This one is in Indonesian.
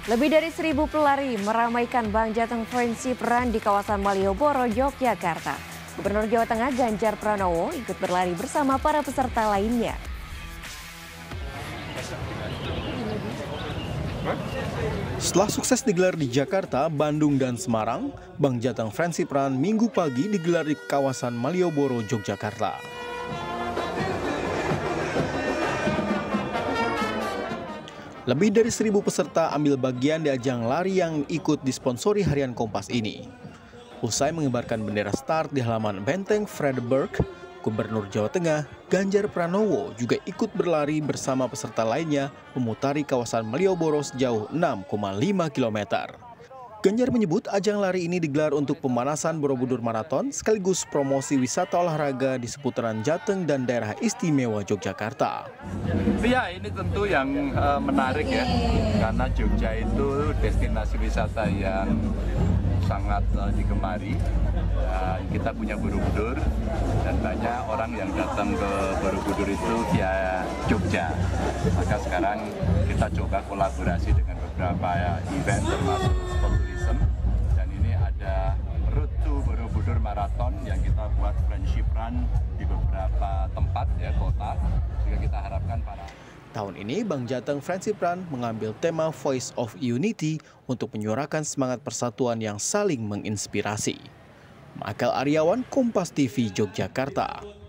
Lebih dari 1.000 pelari meramaikan Bank Jateng Friendship Run di kawasan Malioboro, Yogyakarta. Gubernur Jawa Tengah Ganjar Pranowo ikut berlari bersama para peserta lainnya. Setelah sukses digelar di Jakarta, Bandung, dan Semarang, Bank Jateng Friendship Run Minggu pagi digelar di kawasan Malioboro, Yogyakarta. Lebih dari 1.000 peserta ambil bagian di ajang lari yang ikut disponsori Harian Kompas ini. Usai mengibarkan bendera start di halaman Benteng Frederiksberg, Gubernur Jawa Tengah Ganjar Pranowo juga ikut berlari bersama peserta lainnya memutari kawasan Malioboro sejauh 6,5 km. Ganjar menyebut ajang lari ini digelar untuk pemanasan Borobudur Marathon sekaligus promosi wisata olahraga di seputaran Jateng dan daerah istimewa Yogyakarta. Ya, ini tentu yang menarik ya, karena Jogja itu destinasi wisata yang sangat digemari. Kita punya Borobudur dan banyak orang yang datang ke Borobudur itu via Jogja. Maka sekarang kita coba kolaborasi dengan beberapa event termasuk tourism, dan ini ada Road to Borobudur Marathon yang kita buat friendship run di beberapa tempat ya, kota, sehingga kita harapkan para Tahun ini, Bank Jateng Friendship Run mengambil tema Voice of Unity untuk menyuarakan semangat persatuan yang saling menginspirasi. Michael Aryawan, Kompas TV, Yogyakarta.